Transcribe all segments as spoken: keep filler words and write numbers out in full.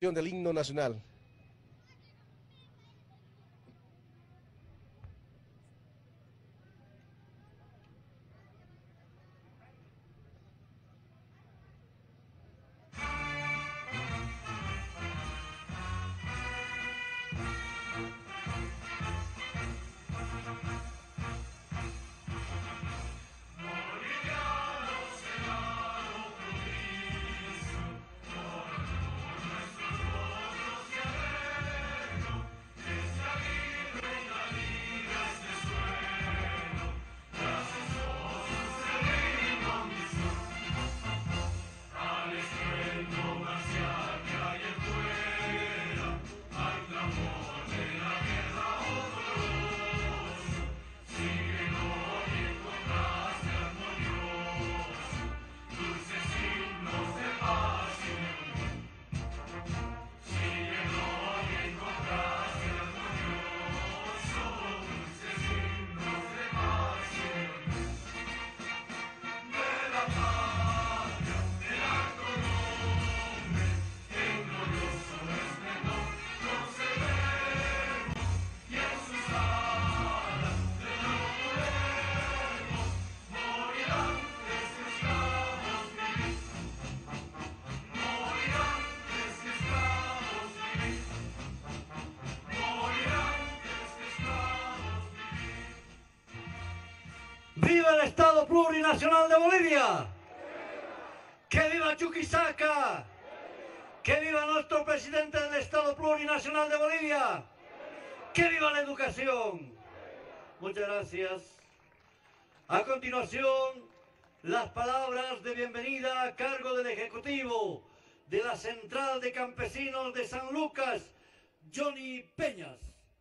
del himno nacional. ¡Viva el Estado Plurinacional de Bolivia! ¡Que viva Chuquisaca! ¡Que viva nuestro presidente del Estado Plurinacional de Bolivia! ¡Que viva la educación! Muchas gracias. A continuación, las palabras de bienvenida a cargo del Ejecutivo de la Central de Campesinos de San Lucas, Johnny Peñas.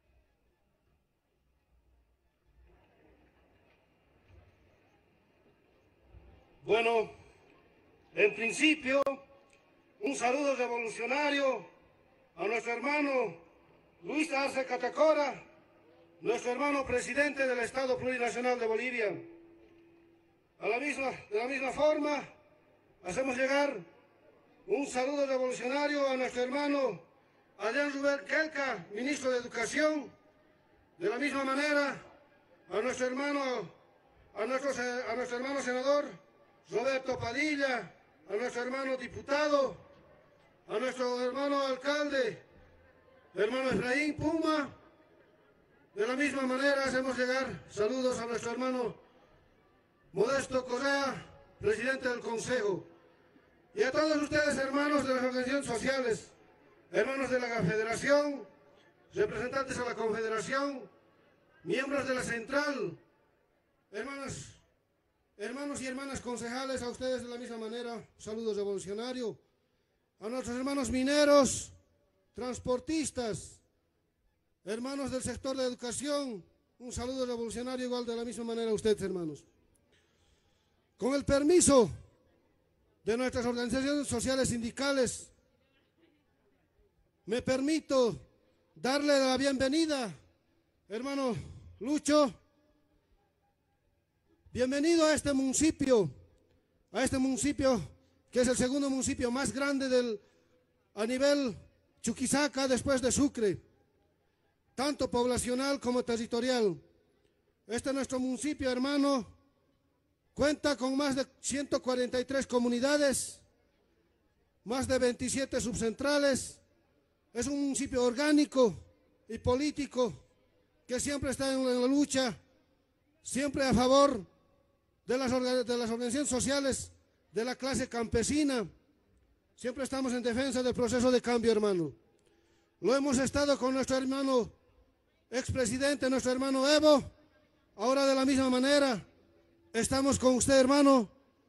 Bueno, en principio, un saludo revolucionario a nuestro hermano Luis Arce Catacora, nuestro hermano presidente del Estado Plurinacional de Bolivia. A la misma, de la misma forma, hacemos llegar un saludo revolucionario a nuestro hermano Adrián Rubén Kelka, ministro de Educación. De la misma manera, a nuestro hermano, a nuestro, a nuestro hermano senador Roberto Padilla, a nuestro hermano diputado, a nuestro hermano alcalde, hermano Efraín Puma. De la misma manera hacemos llegar saludos a nuestro hermano Modesto Correa, presidente del Consejo, y a todos ustedes, hermanos de las organizaciones sociales, hermanos de la Federación, representantes de la Confederación, miembros de la Central, hermanos Hermanos y hermanas concejales, a ustedes de la misma manera, saludos revolucionarios. A nuestros hermanos mineros, transportistas, hermanos del sector de educación, un saludo revolucionario igual de la misma manera a ustedes, hermanos. Con el permiso de nuestras organizaciones sociales sindicales, me permito darle la bienvenida, hermano Lucho. Bienvenido a este municipio, a este municipio que es el segundo municipio más grande del, a nivel Chuquisaca después de Sucre, tanto poblacional como territorial. Este nuestro municipio, hermano, cuenta con más de ciento cuarenta y tres comunidades, más de veintisiete subcentrales. Es un municipio orgánico y político que siempre está en la lucha, siempre a favor de las, de las organizaciones sociales de la clase campesina. Siempre estamos en defensa del proceso de cambio, hermano. Lo hemos estado con nuestro hermano expresidente, nuestro hermano Evo. Ahora de la misma manera estamos con usted, hermano.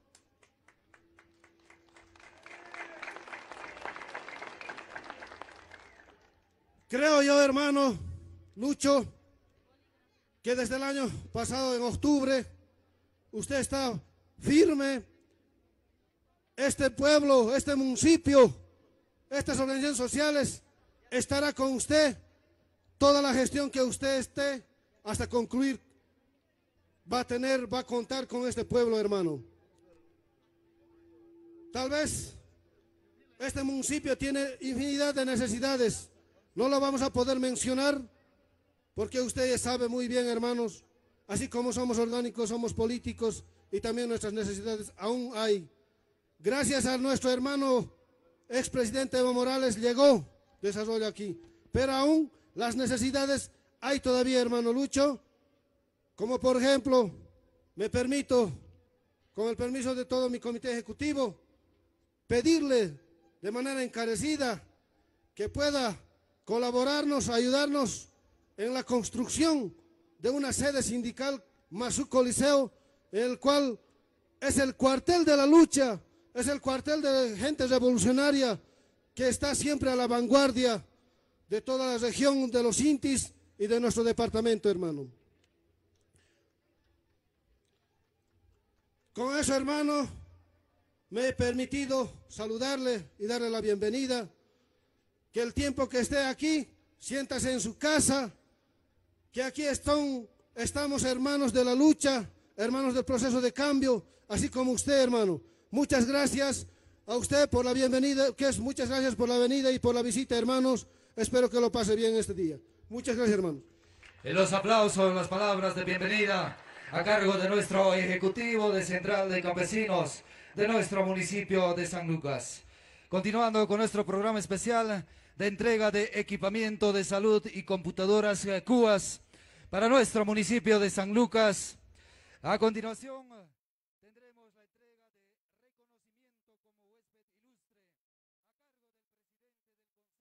Creo yo, hermano Lucho, que desde el año pasado, en octubre, usted está firme. Este pueblo, este municipio, estas organizaciones sociales estará con usted. Toda la gestión que usted esté hasta concluir va a tener, va a contar con este pueblo, hermano. Tal vez Este municipio tiene infinidad de necesidades. No lo vamos a poder mencionar porque ustedes saben muy bien, hermanos, así como somos orgánicos, somos políticos y también nuestras necesidades aún hay. Gracias a nuestro hermano expresidente Evo Morales llegó desarrollo aquí, pero aún las necesidades hay todavía, hermano Lucho, como por ejemplo, me permito, con el permiso de todo mi comité ejecutivo, pedirle de manera encarecida que pueda colaborarnos, ayudarnos en la construcción de una sede sindical más su coliseo, el cual es el cuartel de la lucha, es el cuartel de gente revolucionaria que está siempre a la vanguardia de toda la región de los Intis y de nuestro departamento, hermano. Con eso, hermano, me he permitido saludarle y darle la bienvenida, que el tiempo que esté aquí, siéntase en su casa, que aquí están, estamos hermanos de la lucha, hermanos del proceso de cambio, así como usted, hermano. Muchas gracias a usted por la bienvenida, que es muchas gracias por la venida y por la visita, hermanos. Espero que lo pase bien este día. Muchas gracias, hermano. En los aplausos, las palabras de bienvenida a cargo de nuestro ejecutivo de Central de Campesinos de nuestro municipio de San Lucas. Continuando con nuestro programa especial de entrega de equipamiento de salud y computadoras CUAS para nuestro municipio de San Lucas. A continuación tendremos la entrega de reconocimiento como huésped ilustre a cargo del presidente del Consejo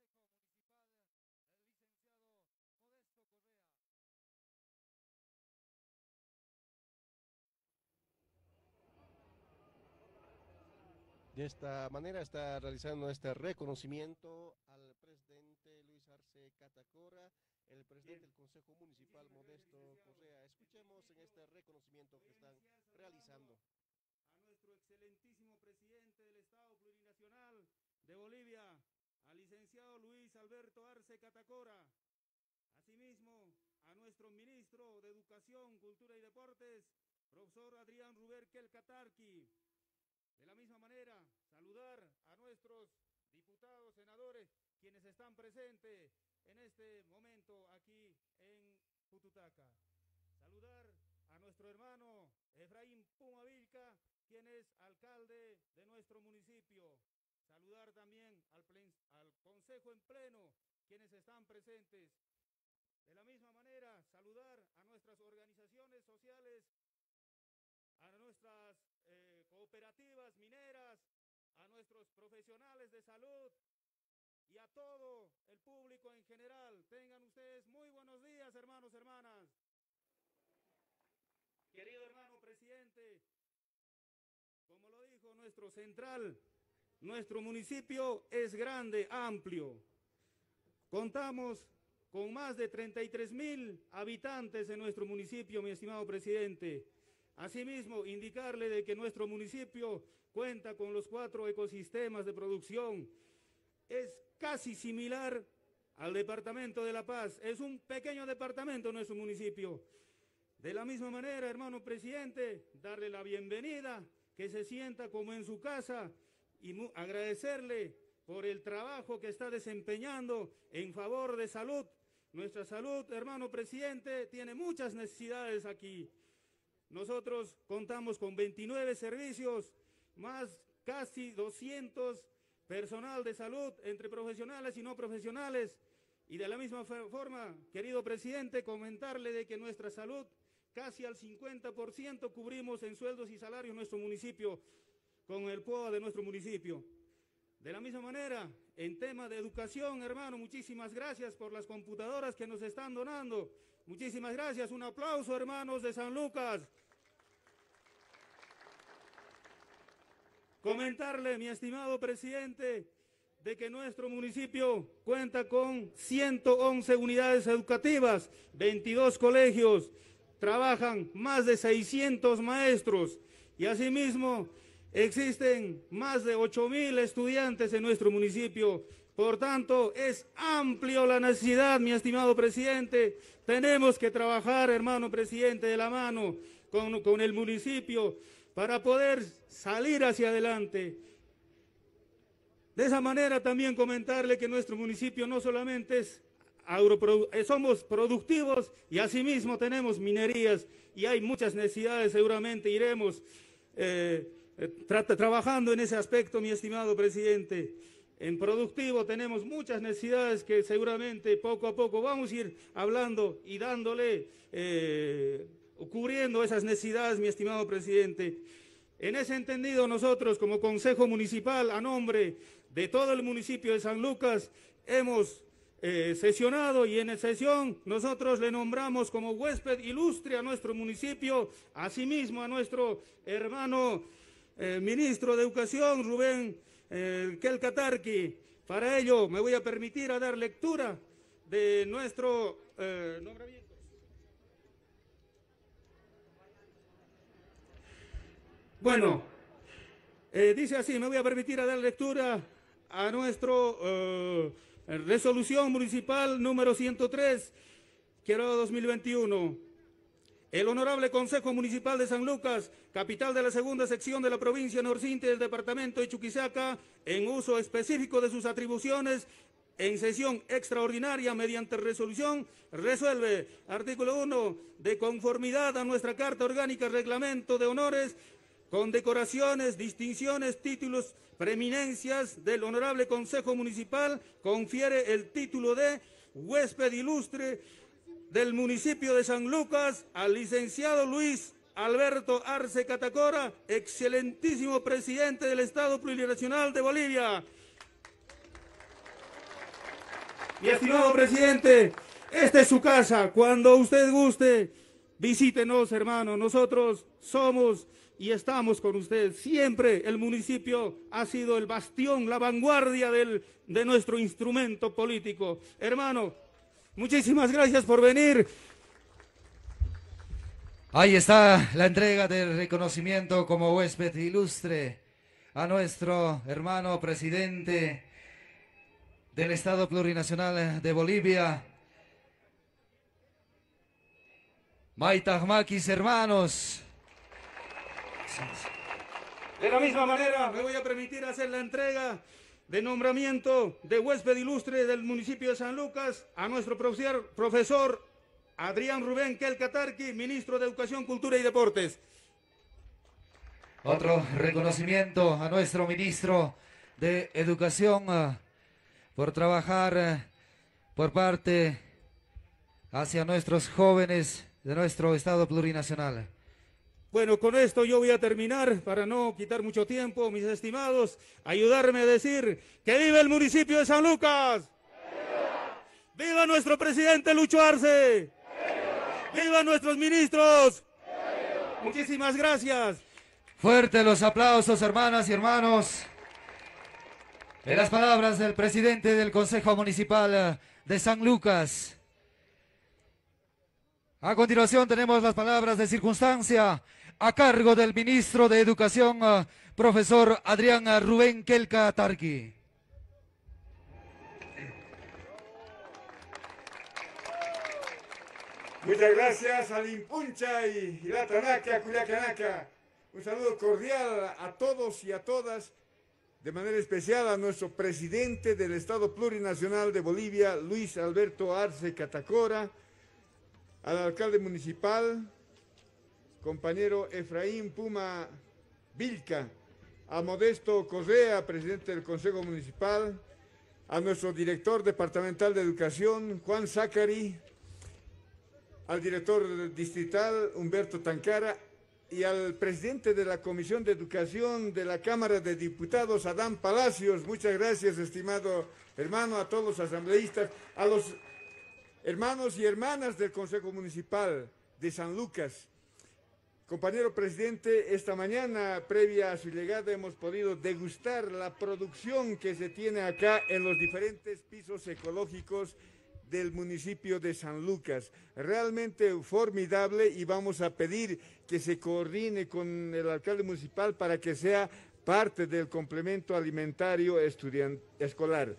Municipal, el licenciado Modesto Correa. De esta manera está realizando este reconocimiento al presidente Luis Arce Catacora, el presidente del Consejo Municipal Modesto Correa. Escuchemos en este reconocimiento que están realizando. A nuestro excelentísimo presidente del Estado Plurinacional de Bolivia, al licenciado Luis Alberto Arce Catacora. Asimismo, a nuestro ministro de Educación, Cultura y Deportes, profesor Adrián Ruberkel Catarqui. De la misma manera, saludar a nuestros diputados, senadores, quienes están presentes en este momento aquí en Pututaca. Saludar a nuestro hermano Efraín Pumavilca, quien es alcalde de nuestro municipio. Saludar también al, plen, al Consejo en Pleno, quienes están presentes. De la misma manera, saludar a nuestras organizaciones sociales, a nuestras eh, cooperativas mineras, a nuestros profesionales de salud y a todo el público en general. Tengan ustedes muy buenos días, hermanos, hermanas. Querido hermano presidente, como lo dijo nuestro central, nuestro municipio es grande, amplio. Contamos con más de treinta y tres mil habitantes en nuestro municipio, mi estimado presidente. Asimismo, indicarle de que nuestro municipio cuenta con los cuatro ecosistemas de producción. Es casi similar al departamento de La Paz. Es un pequeño departamento nuestro municipio. De la misma manera, hermano presidente, darle la bienvenida, que se sienta como en su casa y agradecerle por el trabajo que está desempeñando en favor de salud. Nuestra salud, hermano presidente, tiene muchas necesidades aquí. Nosotros contamos con veintinueve servicios, más casi doscientos personal de salud, entre profesionales y no profesionales. Y de la misma forma, querido presidente, comentarle de que nuestra salud, casi al cincuenta por ciento cubrimos en sueldos y salarios nuestro municipio, con el P O A de nuestro municipio. De la misma manera, en tema de educación, hermano, muchísimas gracias por las computadoras que nos están donando. Muchísimas gracias. Un aplauso, hermanos de San Lucas. Comentarle, mi estimado presidente, de que nuestro municipio cuenta con ciento once unidades educativas, veintidós colegios, trabajan más de seiscientos maestros y asimismo existen más de ocho mil estudiantes en nuestro municipio. Por tanto, es amplio la necesidad, mi estimado presidente. Tenemos que trabajar, hermano presidente, de la mano con, con el municipio para poder salir hacia adelante. De esa manera también comentarle que nuestro municipio no solamente es agroprodu- eh, somos productivos y asimismo tenemos minerías y hay muchas necesidades, seguramente iremos eh, eh, tra trabajando en ese aspecto, mi estimado presidente. En productivo tenemos muchas necesidades que seguramente poco a poco vamos a ir hablando y dándole, eh, cubriendo esas necesidades, mi estimado presidente. En ese entendido, nosotros como Consejo Municipal, a nombre de todo el municipio de San Lucas, hemos eh, sesionado y en la sesión nosotros le nombramos como huésped ilustre a nuestro municipio, asimismo a nuestro hermano eh, ministro de Educación, Rubén eh, Kelka Tarqui. Para ello me voy a permitir a dar lectura de nuestro eh, nombramiento. Bueno, eh, dice así, me voy a permitir a dar lectura a nuestro eh, resolución municipal número ciento tres, quiero dos mil veintiuno. El Honorable Consejo Municipal de San Lucas, capital de la segunda sección de la provincia Norcinti del departamento de Chuquisaca, en uso específico de sus atribuciones, en sesión extraordinaria mediante resolución, resuelve, artículo uno, de conformidad a nuestra Carta Orgánica Reglamento de Honores, con decoraciones, distinciones, títulos, preeminencias del Honorable Consejo Municipal, confiere el título de huésped ilustre del municipio de San Lucas al licenciado Luis Alberto Arce Catacora, excelentísimo presidente del Estado Plurinacional de Bolivia. Mi estimado presidente, esta es su casa. Cuando usted guste, visítenos, hermano. Nosotros somos y estamos con usted. Siempre el municipio ha sido el bastión, la vanguardia del, de nuestro instrumento político. Hermano, muchísimas gracias por venir. Ahí está la entrega del reconocimiento como huésped ilustre a nuestro hermano presidente del Estado Plurinacional de Bolivia, Maitajmaquis, hermanos. De la misma manera, me voy a permitir hacer la entrega de nombramiento de huésped ilustre del municipio de San Lucas a nuestro profesor, profesor Adrián Rubén Kelka Tarqui, ministro de Educación, Cultura y Deportes. Otro reconocimiento a nuestro ministro de Educación uh, por trabajar uh, por parte hacia nuestros jóvenes de nuestro Estado Plurinacional. Bueno, con esto yo voy a terminar para no quitar mucho tiempo, mis estimados, ayudarme a decir que vive el municipio de San Lucas. ¡Viva! ¡Viva nuestro presidente Lucho Arce! ¡Viva! ¡Viva nuestros ministros! ¡Viva! Muchísimas gracias. Fuerte los aplausos, hermanas y hermanos. En las palabras del presidente del Consejo Municipal de San Lucas. A continuación tenemos las palabras de circunstancia a cargo del ministro de Educación, profesor Adrián Rubén Kelka Tarqui. Muchas gracias al Impuncha y la Tanaca, Culiacanaca. Un saludo cordial a todos y a todas, de manera especial a nuestro presidente del Estado Plurinacional de Bolivia, Luis Alberto Arce Catacora, al alcalde municipal, compañero Efraín Puma Vilca, a Modesto Correa, presidente del Consejo Municipal, a nuestro director departamental de Educación, Juan Zacari, al director distrital, Humberto Tancara, y al presidente de la Comisión de Educación de la Cámara de Diputados, Adán Palacios. Muchas gracias, estimado hermano, a todos los asambleístas, a los hermanos y hermanas del Consejo Municipal de San Lucas. Compañero presidente, esta mañana, previa a su llegada, hemos podido degustar la producción que se tiene acá en los diferentes pisos ecológicos del municipio de San Lucas. Realmente formidable, y vamos a pedir que se coordine con el alcalde municipal para que sea parte del complemento alimentario estudiant- escolar.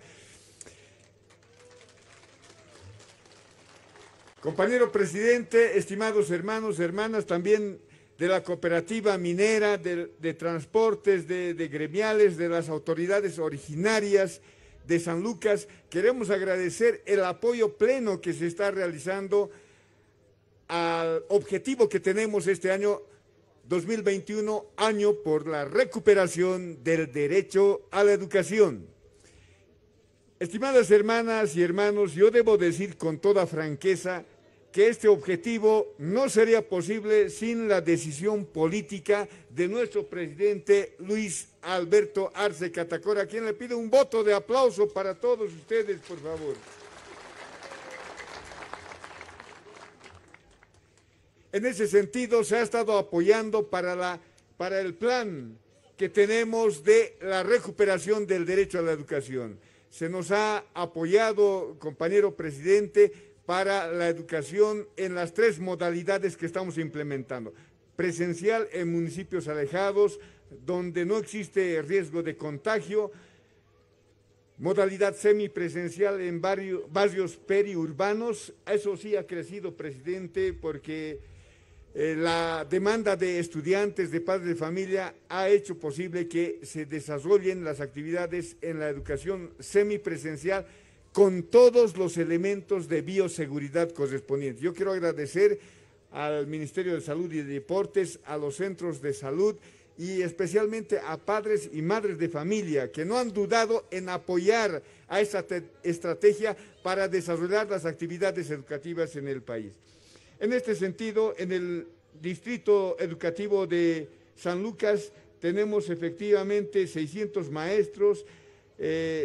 Compañero presidente, estimados hermanos, hermanas, también de la cooperativa minera, de, de transportes, de, de gremiales, de las autoridades originarias de San Lucas. Queremos agradecer el apoyo pleno que se está realizando al objetivo que tenemos este año dos mil veintiuno, año por la recuperación del derecho a la educación. Estimadas hermanas y hermanos, yo debo decir con toda franqueza que este objetivo no sería posible sin la decisión política de nuestro presidente Luis Alberto Arce Catacora, a quien le pido un voto de aplauso para todos ustedes, por favor. En ese sentido, se ha estado apoyando para, la, para el plan que tenemos de la recuperación del derecho a la educación. Se nos ha apoyado, compañero presidente, para la educación en las tres modalidades que estamos implementando. Presencial en municipios alejados, donde no existe riesgo de contagio. Modalidad semipresencial en barrio, barrios periurbanos. Eso sí ha crecido, presidente, porque eh, la demanda de estudiantes, de padres de familia, ha hecho posible que se desarrollen las actividades en la educación semipresencial con todos los elementos de bioseguridad correspondientes. Yo quiero agradecer al Ministerio de Salud y de Deportes, a los centros de salud y especialmente a padres y madres de familia que no han dudado en apoyar a esta estrategia para desarrollar las actividades educativas en el país. En este sentido, en el Distrito Educativo de San Lucas tenemos efectivamente seiscientos maestros, eh,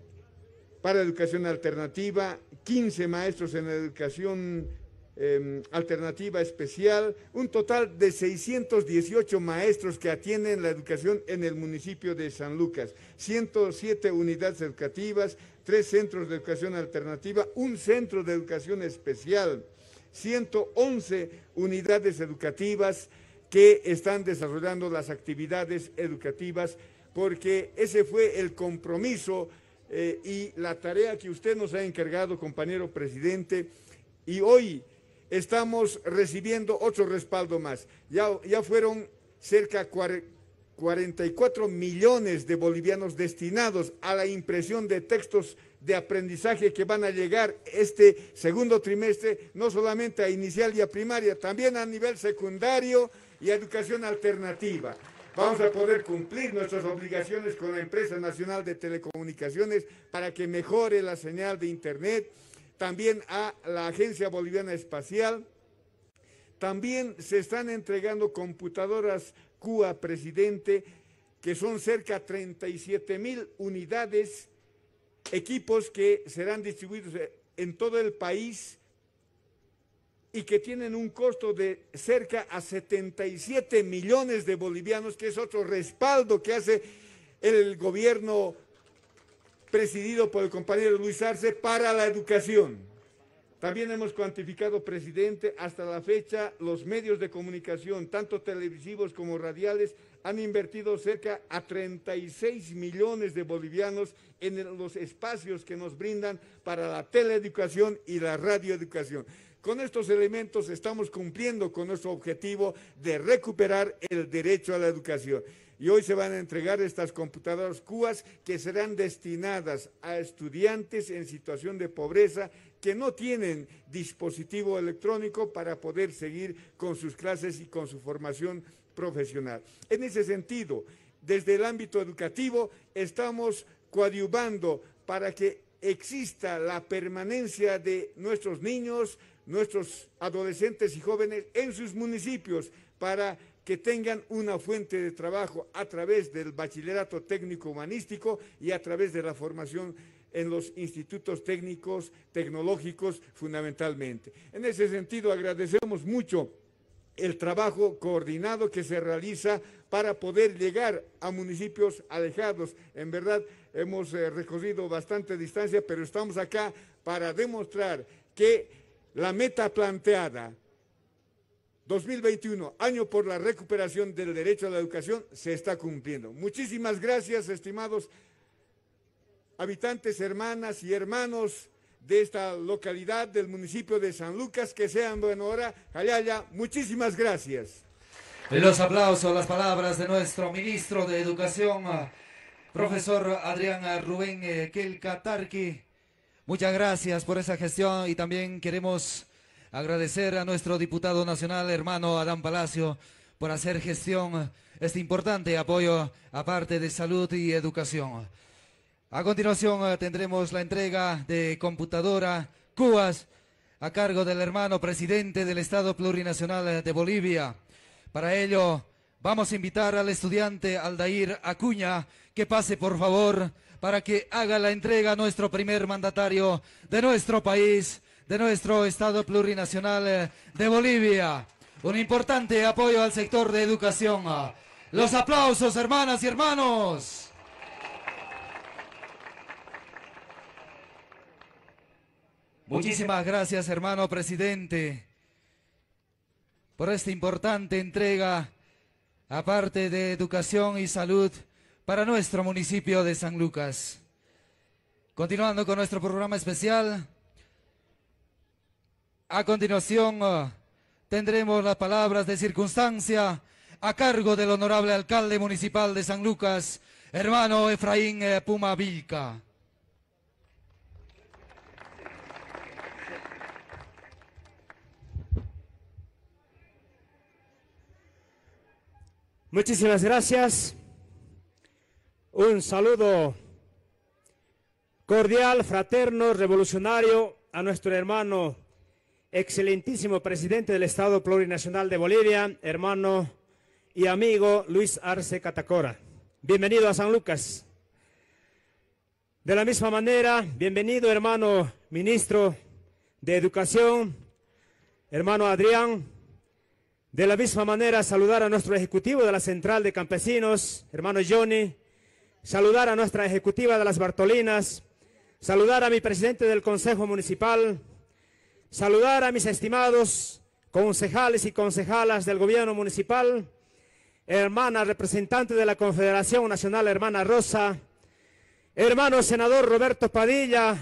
para educación alternativa, quince maestros en educación eh, alternativa especial, un total de seiscientos dieciocho maestros que atienden la educación en el municipio de San Lucas, ciento siete unidades educativas, tres centros de educación alternativa, un centro de educación especial, ciento once unidades educativas que están desarrollando las actividades educativas, porque ese fue el compromiso Eh, y la tarea que usted nos ha encargado, compañero presidente, y hoy estamos recibiendo otro respaldo más. Ya, ya fueron cerca de cuarenta y cuatro millones de bolivianos destinados a la impresión de textos de aprendizaje que van a llegar este segundo trimestre, no solamente a inicial y a primaria, también a nivel secundario y a educación alternativa. Vamos a poder cumplir nuestras obligaciones con la Empresa Nacional de Telecomunicaciones para que mejore la señal de Internet, también a la Agencia Boliviana Espacial. También se están entregando computadoras Q A, presidente, que son cerca de treinta y siete mil unidades, equipos que serán distribuidos en todo el país y que tienen un costo de cerca a setenta y siete millones de bolivianos, que es otro respaldo que hace el gobierno presidido por el compañero Luis Arce para la educación. También hemos cuantificado, presidente, hasta la fecha los medios de comunicación, tanto televisivos como radiales, han invertido cerca a treinta y seis millones de bolivianos en los espacios que nos brindan para la teleeducación y la radioeducación. Con estos elementos estamos cumpliendo con nuestro objetivo de recuperar el derecho a la educación. Y hoy se van a entregar estas computadoras Q A S que serán destinadas a estudiantes en situación de pobreza que no tienen dispositivo electrónico para poder seguir con sus clases y con su formación profesional. En ese sentido, desde el ámbito educativo estamos coadyuvando para que exista la permanencia de nuestros niños, nuestros adolescentes y jóvenes en sus municipios para que tengan una fuente de trabajo a través del bachillerato técnico humanístico y a través de la formación en los institutos técnicos, tecnológicos fundamentalmente. En ese sentido agradecemos mucho el trabajo coordinado que se realiza para poder llegar a municipios alejados. En verdad hemos eh, recorrido bastante distancia, pero estamos acá para demostrar que la meta planteada, dos mil veintiuno, año por la recuperación del derecho a la educación, se está cumpliendo. Muchísimas gracias, estimados habitantes, hermanas y hermanos de esta localidad del municipio de San Lucas, que sean buena hora. Jayaya, muchísimas gracias. Los aplausos, las palabras de nuestro ministro de Educación, profesor Adrián Rubén Kelkatarqui. Muchas gracias por esa gestión y también queremos agradecer a nuestro diputado nacional, hermano Adán Palacio, por hacer gestión, este importante apoyo a parte de salud y educación. A continuación tendremos la entrega de computadora Cubas a cargo del hermano presidente del Estado Plurinacional de Bolivia. Para ello vamos a invitar al estudiante Aldair Acuña que pase por favor para que haga la entrega a nuestro primer mandatario de nuestro país, de nuestro Estado Plurinacional de Bolivia. Un importante apoyo al sector de educación. Los aplausos, hermanas y hermanos. Muchísimas gracias, hermano presidente, por esta importante entrega, aparte de educación y salud, para nuestro municipio de San Lucas. Continuando con nuestro programa especial, a continuación uh, tendremos las palabras de circunstancia a cargo del honorable alcalde municipal de San Lucas, hermano Efraín eh, Puma Vilca. Muchísimas gracias. Un saludo cordial, fraterno, revolucionario a nuestro hermano, excelentísimo presidente del Estado Plurinacional de Bolivia, hermano y amigo Luis Arce Catacora. Bienvenido a San Lucas. De la misma manera, bienvenido hermano ministro de Educación, hermano Adrián. De la misma manera, saludar a nuestro ejecutivo de la Central de Campesinos, hermano Johnny, saludar a nuestra ejecutiva de las Bartolinas, saludar a mi presidente del Consejo Municipal, saludar a mis estimados concejales y concejalas del gobierno municipal, hermana representante de la Confederación Nacional, hermana Rosa, hermano senador Roberto Padilla,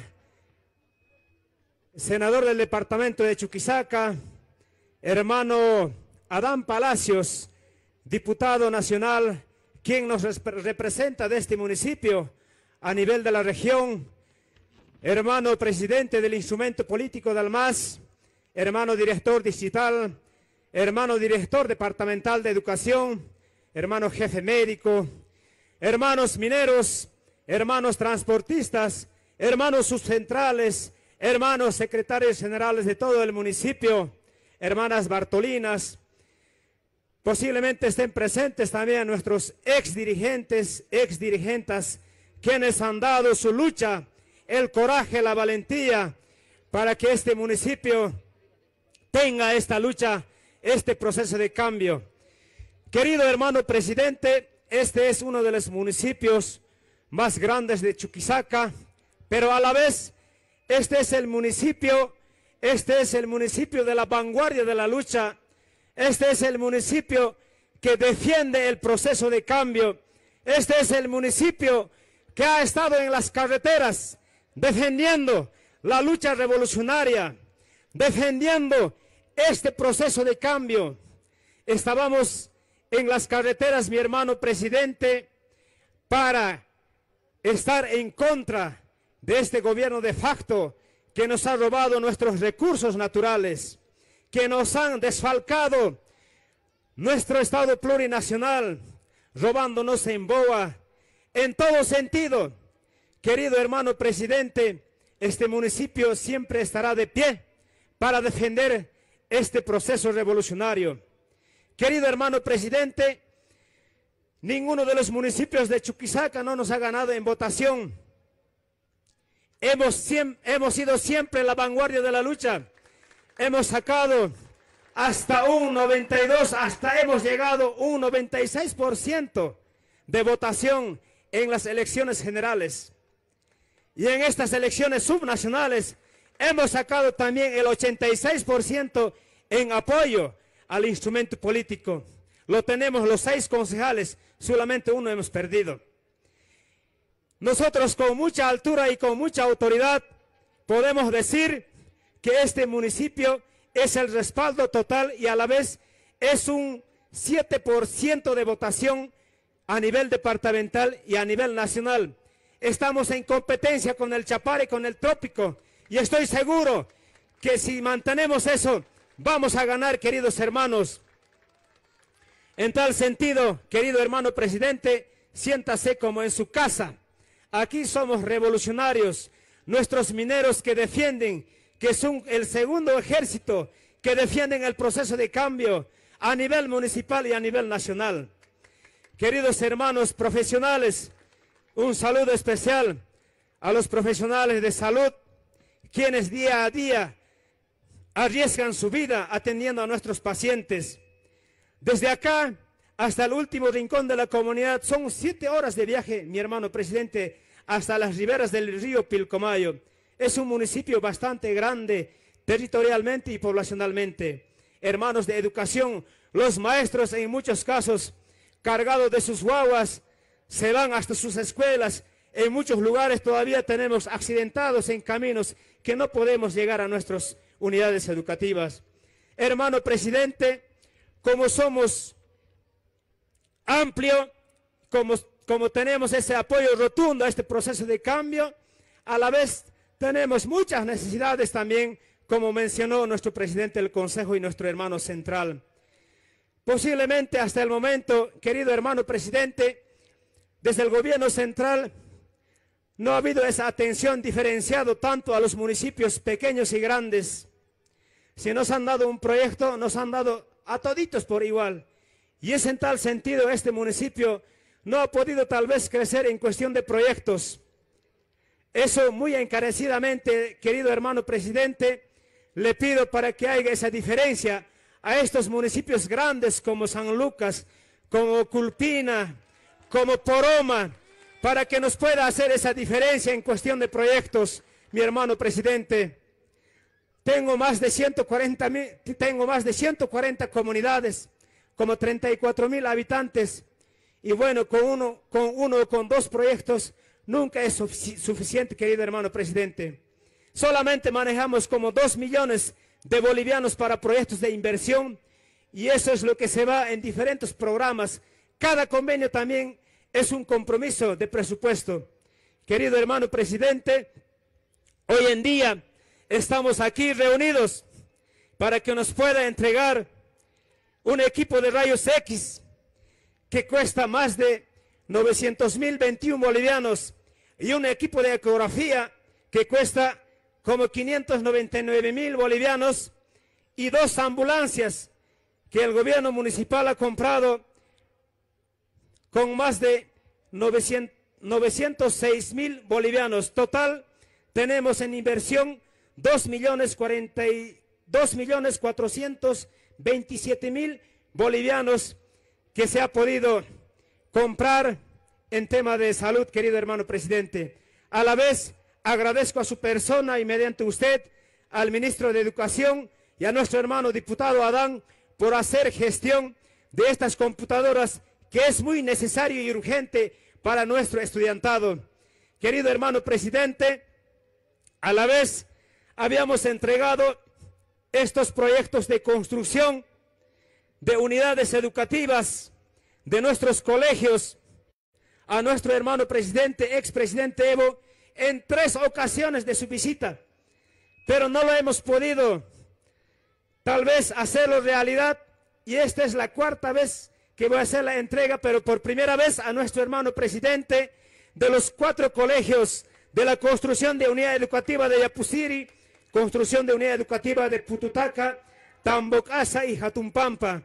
senador del departamento de Chuquisaca, hermano Adán Palacios, diputado nacional, quien nos representa de este municipio a nivel de la región, hermano presidente del instrumento político de Almaz, hermano director digital, hermano director departamental de educación, hermano jefe médico, hermanos mineros, hermanos transportistas, hermanos subcentrales, hermanos secretarios generales de todo el municipio, hermanas Bartolinas. Posiblemente estén presentes también nuestros ex dirigentes, ex dirigentas, quienes han dado su lucha, el coraje, la valentía, para que este municipio tenga esta lucha, este proceso de cambio. Querido hermano presidente, este es uno de los municipios más grandes de Chuquisaca, pero a la vez, este es el municipio, este es el municipio de la vanguardia de la lucha. Este es el municipio que defiende el proceso de cambio. Este es el municipio que ha estado en las carreteras defendiendo la lucha revolucionaria, defendiendo este proceso de cambio. Estábamos en las carreteras, mi hermano presidente, para estar en contra de este gobierno de facto que nos ha robado nuestros recursos naturales, que nos han desfalcado nuestro Estado plurinacional, robándonos en boa, en todo sentido. Querido hermano presidente, este municipio siempre estará de pie para defender este proceso revolucionario. Querido hermano presidente, ninguno de los municipios de Chuquisaca no nos ha ganado en votación. Hemos, hemos sido siempre la vanguardia de la lucha. Hemos sacado hasta un noventa y dos, hasta hemos llegado un noventa y seis por ciento de votación en las elecciones generales. Y en estas elecciones subnacionales hemos sacado también el ochenta y seis por ciento en apoyo al instrumento político. Lo tenemos los seis concejales, solamente uno hemos perdido. Nosotros con mucha altura y con mucha autoridad podemos decir que este municipio es el respaldo total y a la vez es un siete por ciento de votación a nivel departamental y a nivel nacional. Estamos en competencia con el Chapare, con el Trópico, y estoy seguro que si mantenemos eso, vamos a ganar, queridos hermanos. En tal sentido, querido hermano presidente, siéntase como en su casa. Aquí somos revolucionarios, nuestros mineros que defienden, que son el segundo ejército, que defienden el proceso de cambio a nivel municipal y a nivel nacional. Queridos hermanos profesionales, un saludo especial a los profesionales de salud, quienes día a día arriesgan su vida atendiendo a nuestros pacientes. Desde acá hasta el último rincón de la comunidad son siete horas de viaje, mi hermano presidente, hasta las riberas del río Pilcomayo. Es un municipio bastante grande territorialmente y poblacionalmente. Hermanos de educación, los maestros en muchos casos, cargados de sus guaguas, se van hasta sus escuelas. En muchos lugares todavía tenemos accidentados en caminos que no podemos llegar a nuestras unidades educativas. Hermano presidente, como somos amplio, como, como tenemos ese apoyo rotundo a este proceso de cambio, a la vez tenemos muchas necesidades también, como mencionó nuestro presidente del Consejo y nuestro hermano central. Posiblemente hasta el momento, querido hermano presidente, desde el gobierno central no ha habido esa atención diferenciada tanto a los municipios pequeños y grandes. Si nos han dado un proyecto, nos han dado a toditos por igual. Y es en tal sentido este municipio no ha podido tal vez crecer en cuestión de proyectos. Eso muy encarecidamente, querido hermano presidente, le pido para que haya esa diferencia a estos municipios grandes como San Lucas, como Culpina, como Poroma, para que nos pueda hacer esa diferencia en cuestión de proyectos, mi hermano presidente. Tengo más de ciento cuarenta, tengo más de ciento cuarenta comunidades, como treinta y cuatro mil habitantes, y bueno, con uno, con uno o con dos proyectos nunca es sufic- suficiente, querido hermano presidente. Solamente manejamos como dos millones de bolivianos para proyectos de inversión, y eso es lo que se va en diferentes programas. Cada convenio también es un compromiso de presupuesto. Querido hermano presidente, hoy en día estamos aquí reunidos para que nos pueda entregar un equipo de rayos X que cuesta más de novecientos mil veintiuno bolivianos y un equipo de ecografía que cuesta como quinientos noventa y nueve mil bolivianos y dos ambulancias que el gobierno municipal ha comprado con más de novecientos seis mil bolivianos. Total, tenemos en inversión dos millones cuatrocientos veintisiete mil bolivianos que se ha podido comprar en tema de salud, querido hermano presidente. A la vez, agradezco a su persona y mediante usted al ministro de Educación y a nuestro hermano diputado Adán por hacer gestión de estas computadoras que es muy necesario y urgente para nuestro estudiantado. Querido hermano presidente, a la vez habíamos entregado estos proyectos de construcción de unidades educativas de nuestros colegios a nuestro hermano presidente, expresidente Evo, en tres ocasiones de su visita, pero no lo hemos podido tal vez hacerlo realidad, y esta es la cuarta vez que voy a hacer la entrega, pero por primera vez a nuestro hermano presidente, de los cuatro colegios de la construcción de unidad educativa de Yapusiri, construcción de unidad educativa de Pututaca, Tambocasa y Jatumpampa.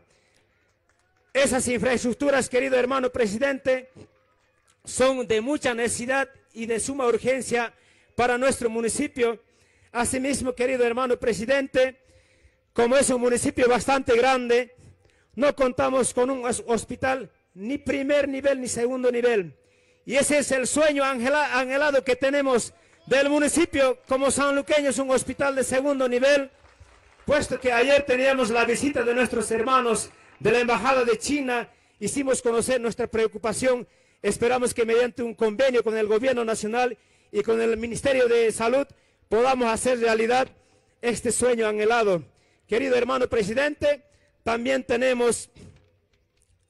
Esas infraestructuras, querido hermano presidente, son de mucha necesidad y de suma urgencia para nuestro municipio. Asimismo, querido hermano presidente, como es un municipio bastante grande, no contamos con un hospital ni primer nivel ni segundo nivel. Y ese es el sueño anhelado que tenemos del municipio como sanluqueños, un hospital de segundo nivel, puesto que ayer teníamos la visita de nuestros hermanos de la Embajada de China, hicimos conocer nuestra preocupación. Esperamos que mediante un convenio con el gobierno nacional y con el Ministerio de Salud podamos hacer realidad este sueño anhelado. Querido hermano presidente, también tenemos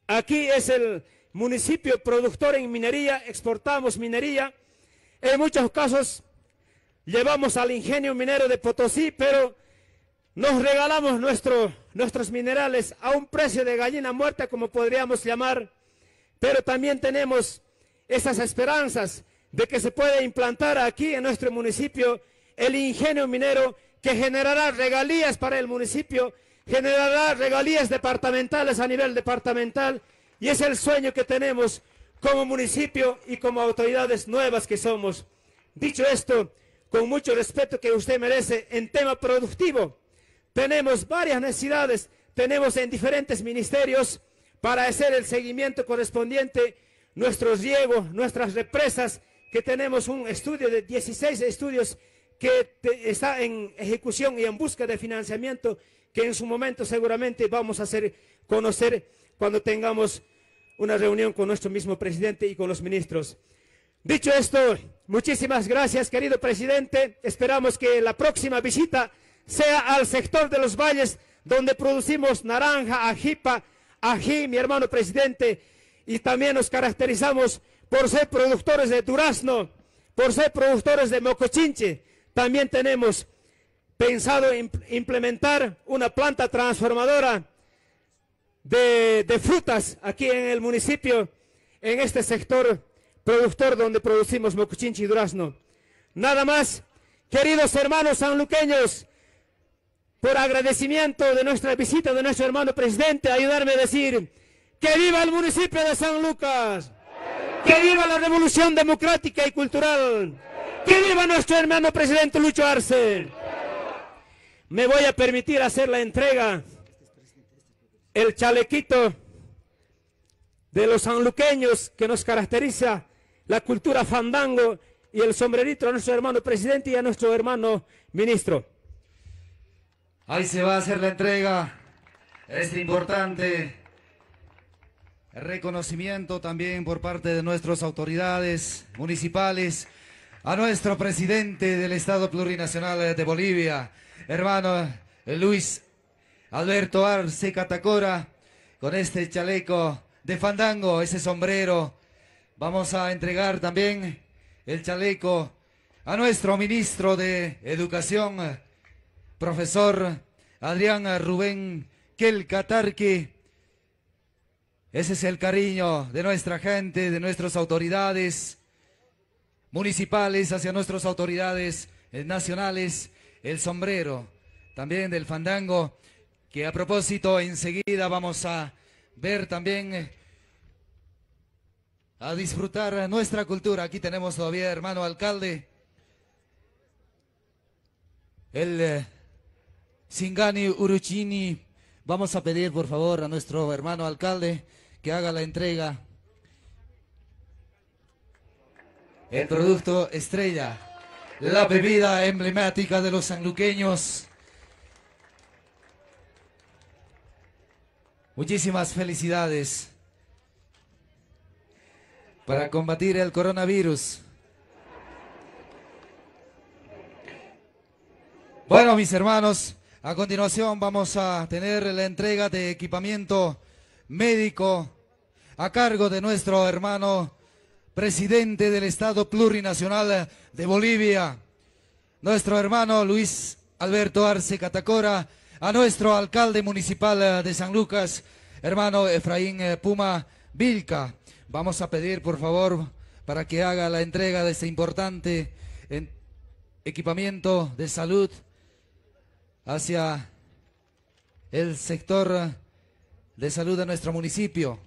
Aquí es el municipio productor en minería, exportamos minería. En muchos casos llevamos al ingenio minero de Potosí, pero nos regalamos nuestro, nuestros minerales a un precio de gallina muerta, como podríamos llamar, pero también tenemos esas esperanzas de que se puede implantar aquí en nuestro municipio el ingenio minero que generará regalías para el municipio, generará regalías departamentales a nivel departamental, y es el sueño que tenemos como municipio y como autoridades nuevas que somos. Dicho esto, con mucho respeto que usted merece en tema productivo, tenemos varias necesidades, tenemos en diferentes ministerios para hacer el seguimiento correspondiente, nuestros riegos, nuestras represas, que tenemos un estudio de dieciséis estudios que te, está en ejecución y en busca de financiamiento, que en su momento seguramente vamos a hacer conocer cuando tengamos una reunión con nuestro mismo presidente y con los ministros. Dicho esto, muchísimas gracias, querido presidente. Esperamos que la próxima visita sea al sector de los valles, donde producimos naranja, ajipa, ají, mi hermano presidente, y también nos caracterizamos por ser productores de durazno, por ser productores de mocochinche. También tenemos pensado implementar una planta transformadora de, de frutas aquí en el municipio, en este sector productor donde producimos mocochinche y durazno. Nada más, queridos hermanos sanluqueños, por agradecimiento de nuestra visita de nuestro hermano presidente, ayudarme a decir que viva el municipio de San Lucas, que viva la revolución democrática y cultural, que viva nuestro hermano presidente Lucho Arce. Me voy a permitir hacer la entrega, el chalequito de los sanluqueños que nos caracteriza, la cultura fandango, y el sombrerito a nuestro hermano presidente y a nuestro hermano ministro. Ahí se va a hacer la entrega, este importante reconocimiento también por parte de nuestras autoridades municipales a nuestro presidente del Estado Plurinacional de Bolivia, hermano Luis Alberto Arce Catacora, con este chaleco de fandango, ese sombrero. Vamos a entregar también el chaleco a nuestro ministro de Educación, profesor Adrián Rubén Kelcatarque. Ese es el cariño de nuestra gente, de nuestras autoridades municipales hacia nuestras autoridades nacionales. El sombrero también del fandango, que a propósito enseguida vamos a ver también, a disfrutar nuestra cultura. Aquí tenemos todavía, hermano alcalde, el eh, Singani Uruchini. Vamos a pedir por favor a nuestro hermano alcalde que haga la entrega. El producto estrella, la bebida emblemática de los sanluqueños. Muchísimas felicidades para combatir el coronavirus. Bueno, mis hermanos, a continuación vamos a tener la entrega de equipamiento médico a cargo de nuestro hermano presidente del Estado Plurinacional de Bolivia, nuestro hermano Luis Alberto Arce Catacora, a nuestro alcalde municipal de San Lucas, hermano Efraín Puma Vilca. Vamos a pedir por favor para que haga la entrega de este importante equipamiento de salud hacia el sector de salud de nuestro municipio.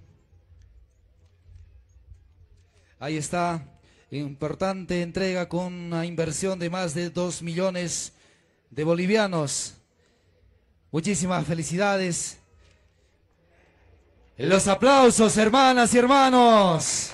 Ahí está, importante entrega con una inversión de más de dos millones de bolivianos. Muchísimas felicidades. Los aplausos, hermanas y hermanos.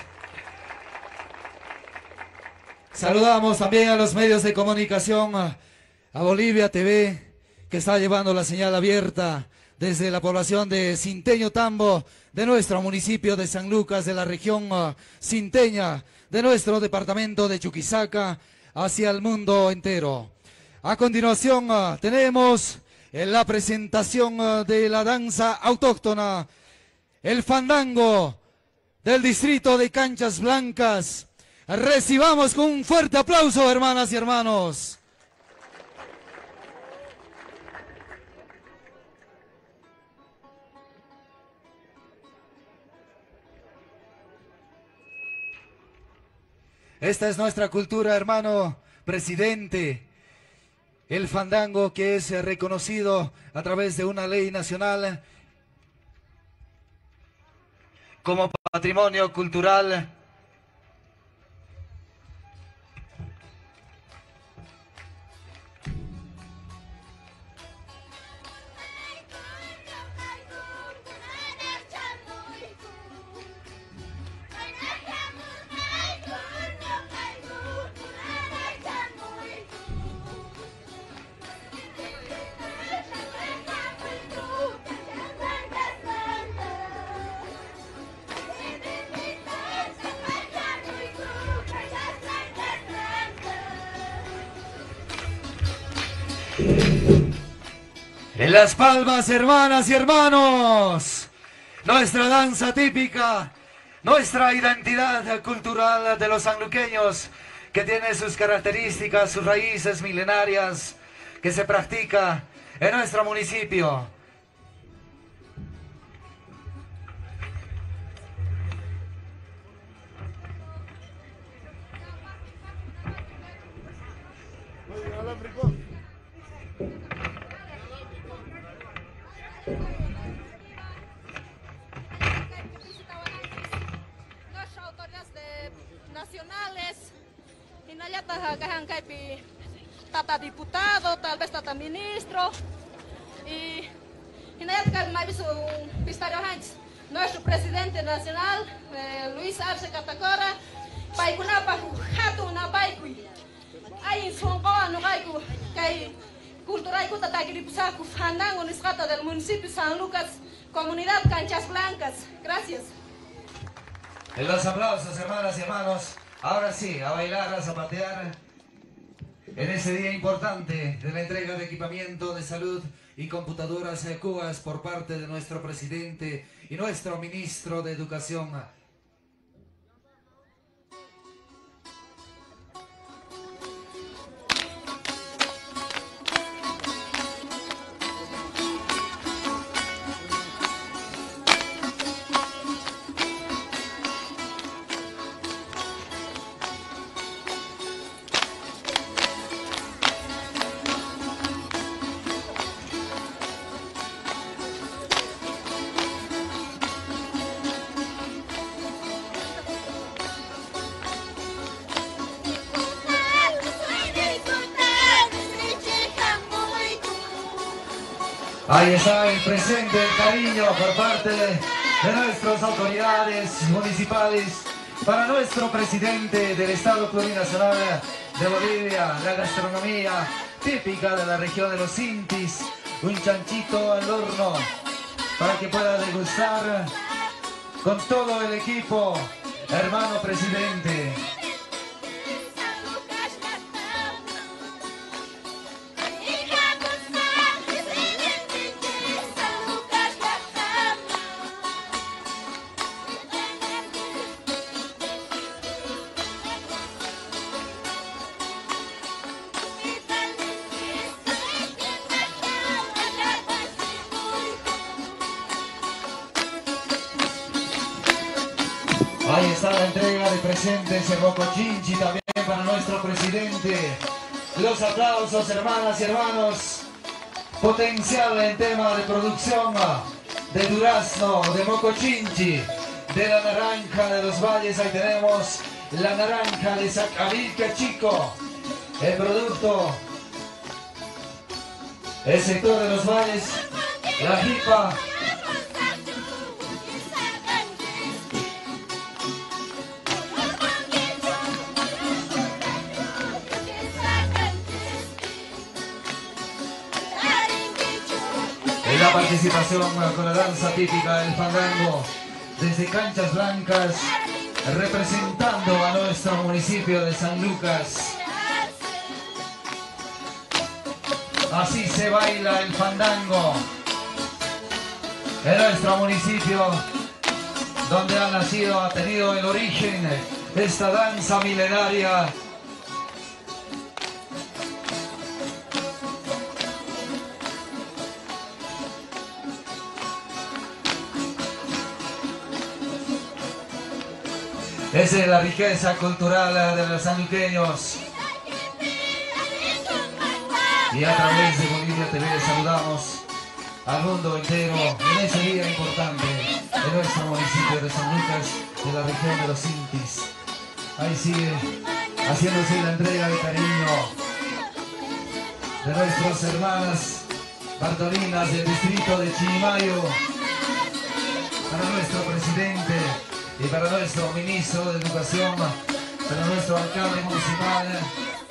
Saludamos también a los medios de comunicación, a Bolivia T V, que está llevando la señal abierta desde la población de Sinteño Tambo, de nuestro municipio de San Lucas, de la región uh, sinteña, de nuestro departamento de Chuquisaca, hacia el mundo entero. A continuación uh, tenemos eh, la presentación uh, de la danza autóctona, el fandango del distrito de Canchas Blancas. Recibamos con un fuerte aplauso, hermanas y hermanos. Esta es nuestra cultura, hermano presidente. El fandango, que es reconocido a través de una ley nacional como patrimonio cultural. En las palmas, hermanas y hermanos, nuestra danza típica, nuestra identidad cultural de los sanluqueños, que tiene sus características, sus raíces milenarias, que se practica en nuestro municipio. Las autoridades de- nacionales, y no ya está tata diputado, tal vez tata ministro, y y no ya está más visto Pistario Hans, nuestro presidente nacional, eh, Luis Arce Catacora, paikuna pa hatu na paikui, ay songoa no kaiku kai cultura y tata gripusaku fandango niscata del municipio San Lucas, comunidad Canchas Blancas. Gracias. En los aplausos, hermanas y hermanos. Ahora sí, a bailar, a zapatear. En ese día importante de la entrega de equipamiento de salud y computadoras cubas por parte de nuestro presidente y nuestro ministro de Educación. Ahí está el presente, el cariño por parte de nuestras autoridades municipales para nuestro presidente del Estado Plurinacional de Bolivia, la gastronomía típica de la región de los Intis, un chanchito al horno para que pueda degustar con todo el equipo, hermano presidente. Ahí está la entrega de presentes en Mocochinchi también para nuestro presidente. Los aplausos, hermanas y hermanos. Potencial en tema de producción de durazno, de Mocochinchi, de la naranja de los valles. Ahí tenemos la naranja de Zacavilca Chico. El producto, el sector de los valles, la jipa. La participación con la danza típica del fandango desde Canchas Blancas, representando a nuestro municipio de San Lucas. Así se baila el fandango en nuestro municipio donde ha nacido, ha tenido el origen esta danza milenaria. Esa es la riqueza cultural de los sanluqueños. Y a través de Bolivia T V saludamos al mundo entero en ese día importante de nuestro municipio de San Lucas, de la región de los Intis. Ahí sigue haciéndose la entrega de cariño de nuestras hermanas bartolinas del distrito de Chinimayo para nuestro presidente y para nuestro ministro de Educación, para nuestro alcalde municipal.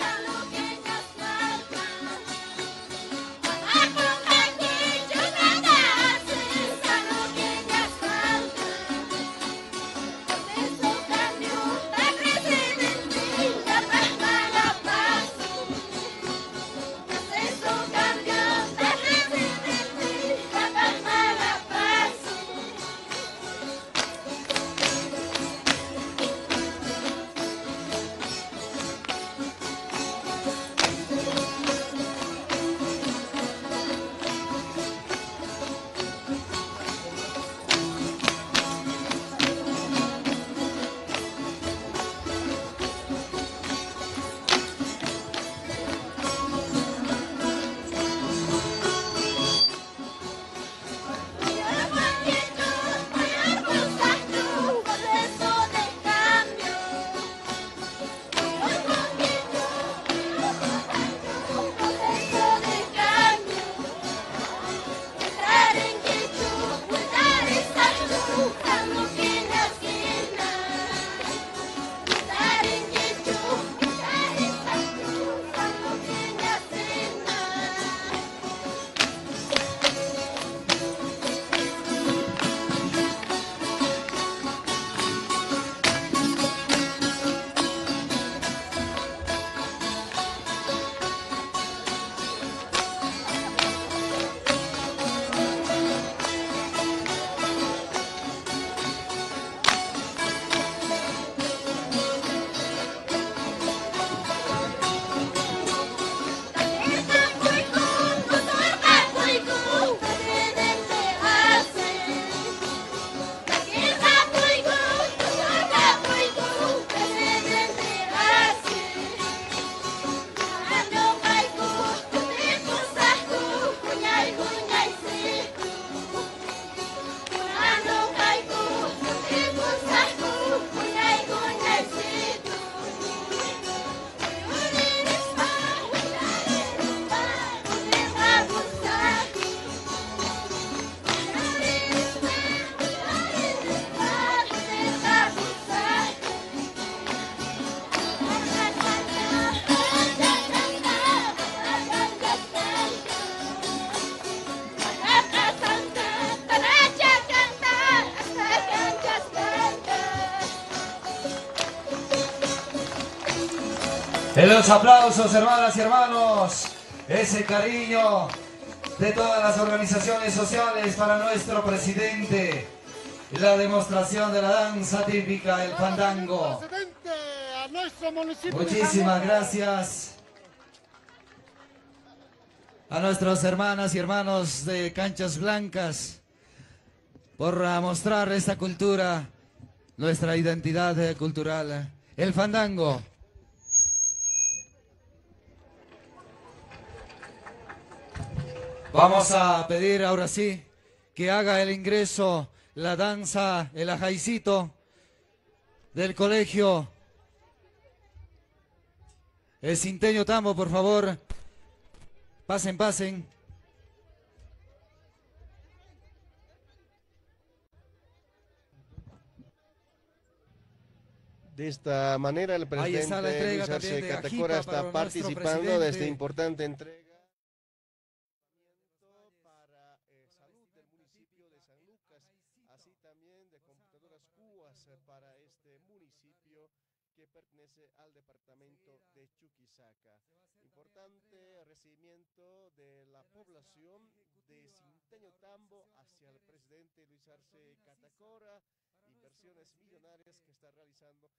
En los aplausos, hermanas y hermanos, ese cariño de todas las organizaciones sociales para nuestro presidente, la demostración de la danza típica, el fandango. Muchísimas gracias a nuestras hermanas y hermanos de Canchas Blancas por mostrar esta cultura, nuestra identidad cultural, el fandango. Vamos a pedir ahora sí que haga el ingreso la danza, el ajaicito del colegio El Cinteño Tambo, por favor. Pasen, pasen. De esta manera el presidente Luis Arce Catacora está participando de esta importante entrega. Para este municipio que pertenece al departamento de Chuquisaca. Importante recibimiento de la población de Cinteño Tambo hacia el presidente Luis Arce Catacora y inversiones millonarias que está realizando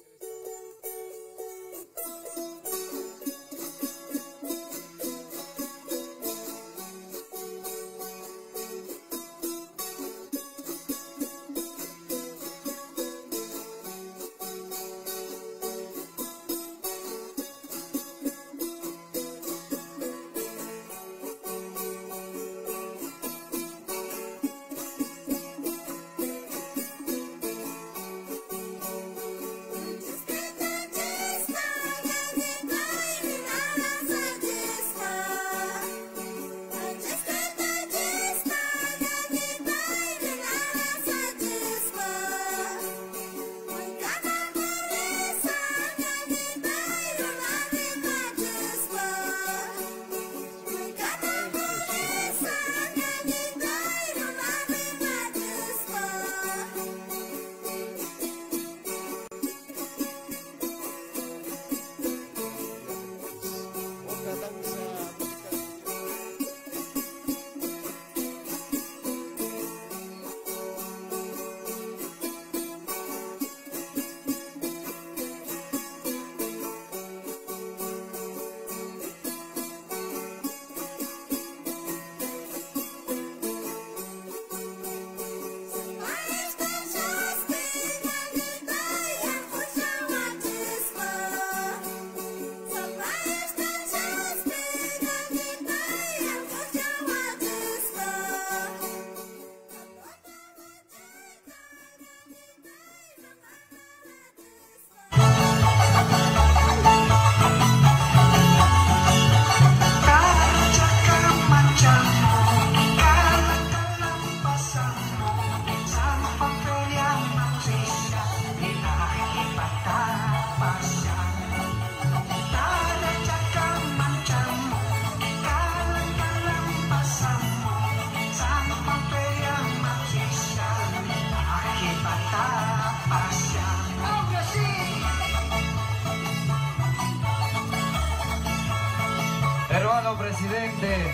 Presidente,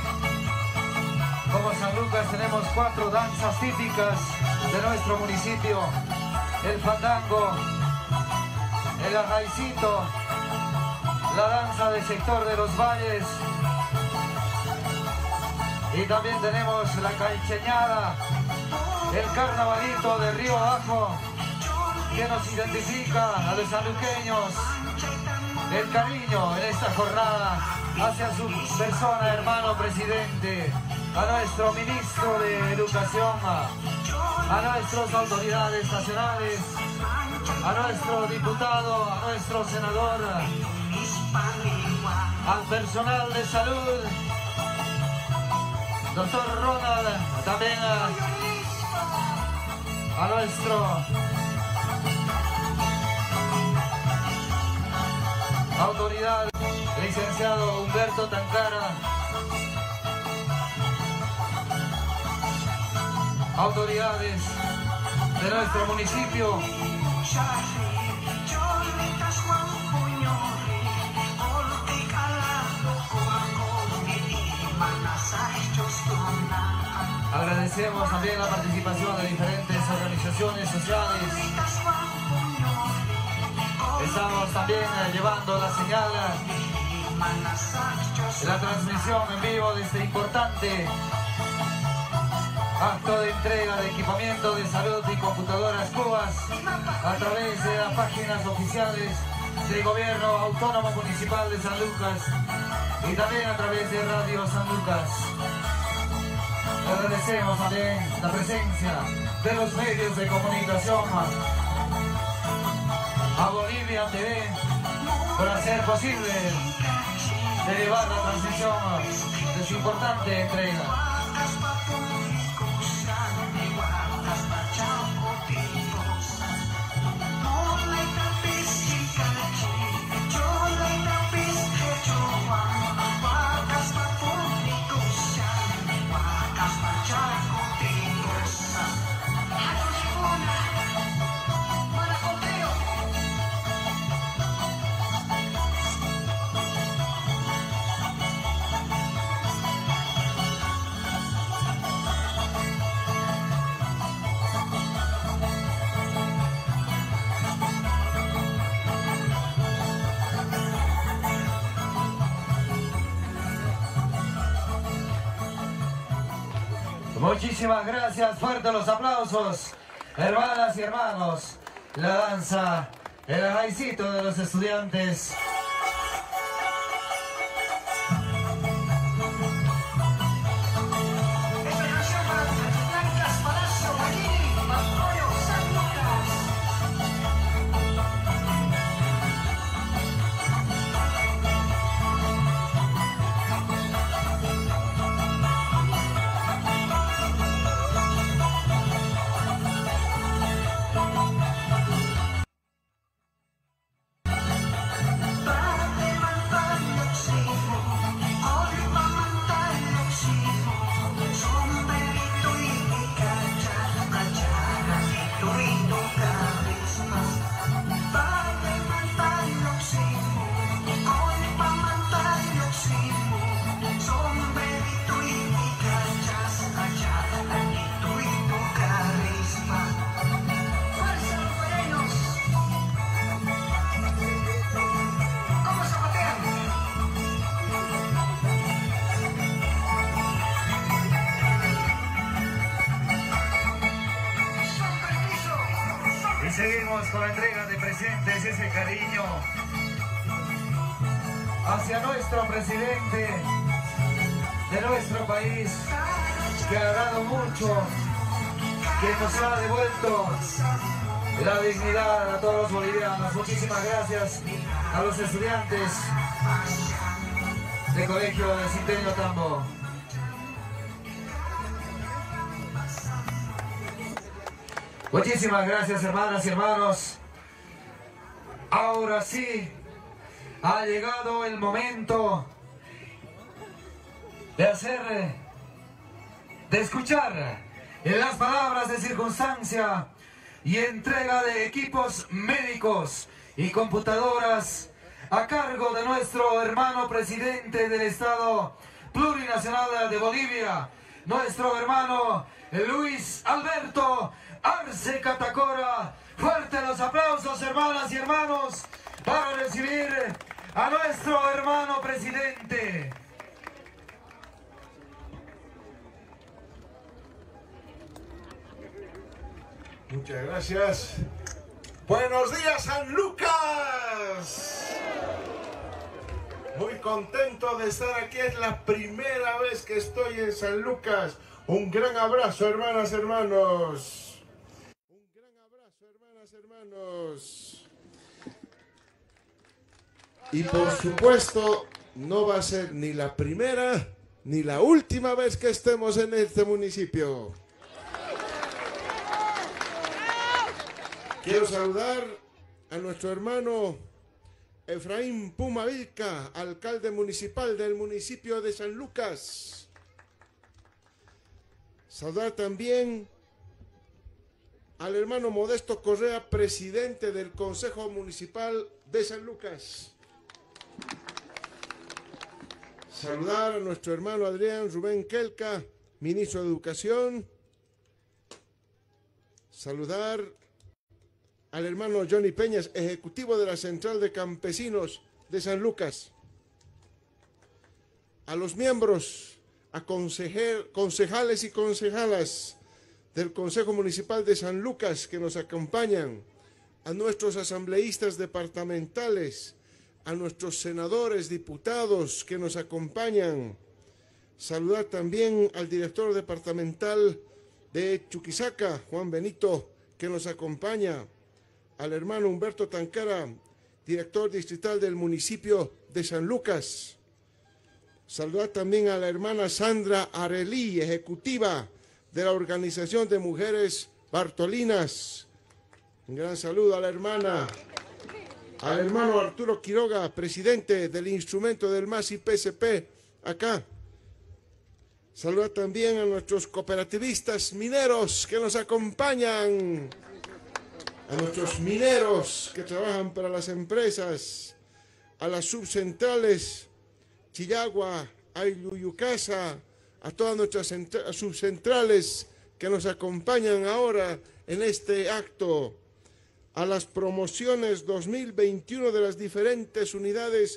como San Lucas tenemos cuatro danzas típicas de nuestro municipio: el fandango, el arraicito, la danza del sector de los valles, y también tenemos la calcheñada, el carnavalito de Río Abajo, que nos identifica a los sanluqueños, el cariño en esta jornada hacia su persona, hermano presidente, a nuestro ministro de Educación, a nuestras autoridades nacionales, a nuestro diputado, a nuestro senador, al personal de salud, doctor Ronald, también a, a nuestro autoridad, licenciado Humberto Tancara, autoridades de nuestro municipio, agradecemos también la participación de diferentes organizaciones sociales. Estamos también llevando la señal de la transmisión en vivo de este importante acto de entrega de equipamiento de salud y computadoras cubas a través de las páginas oficiales del Gobierno Autónomo Municipal de San Lucas y también a través de Radio San Lucas. Agradecemos también la presencia de los medios de comunicación, a Bolivia T V, por hacer posible de llevar la transmisión de su importante entrega. Muchísimas gracias, fuertes los aplausos, hermanas y hermanos. La danza, el raicito de los estudiantes. Seguimos con la entrega de presentes, ese cariño hacia nuestro presidente de nuestro país, que ha dado mucho, que nos ha devuelto la dignidad a todos los bolivianos. Muchísimas gracias a los estudiantes del Colegio de Cintenio Tambo. Muchísimas gracias, hermanas y hermanos. Ahora sí, ha llegado el momento de hacer, de escuchar las palabras de circunstancia y entrega de equipos médicos y computadoras a cargo de nuestro hermano presidente del Estado Plurinacional de Bolivia, nuestro hermano Luis Alberto Arce Catacora. Fuerte los aplausos, hermanas y hermanos, para recibir a nuestro hermano presidente. Muchas gracias. Buenos días, San Lucas. Muy contento de estar aquí. Es la primera vez que estoy en San Lucas. Un gran abrazo, hermanas, hermanos. Hermanos, y por supuesto no va a ser ni la primera ni la última vez que estemos en este municipio. Quiero saludar a nuestro hermano Efraín Pumavilca, alcalde municipal del municipio de San Lucas. Saludar también al hermano Modesto Correa, presidente del Consejo Municipal de San Lucas. Saludar a nuestro hermano Adrián Rubén Kelka, ministro de Educación. Saludar al hermano Johnny Peñas, ejecutivo de la Central de Campesinos de San Lucas. A los miembros, a concejales y concejalas del Consejo Municipal de San Lucas que nos acompañan, a nuestros asambleístas departamentales, a nuestros senadores, diputados que nos acompañan. Saludar también al director departamental de Chuquisaca, Juan Benito, que nos acompaña, al hermano Humberto Tancara, director distrital del municipio de San Lucas. Saludar también a la hermana Sandra Arelí, ejecutiva de la Organización de Mujeres Bartolinas. Un gran saludo a la hermana. Al hermano Arturo Quiroga, presidente del instrumento del M A S y P S P, acá. Saludar también a nuestros cooperativistas mineros que nos acompañan, a nuestros mineros que trabajan para las empresas, a las subcentrales Chillagua, Ayuyucasa, a todas nuestras subcentrales que nos acompañan ahora en este acto, a las promociones dos mil veintiuno de las diferentes unidades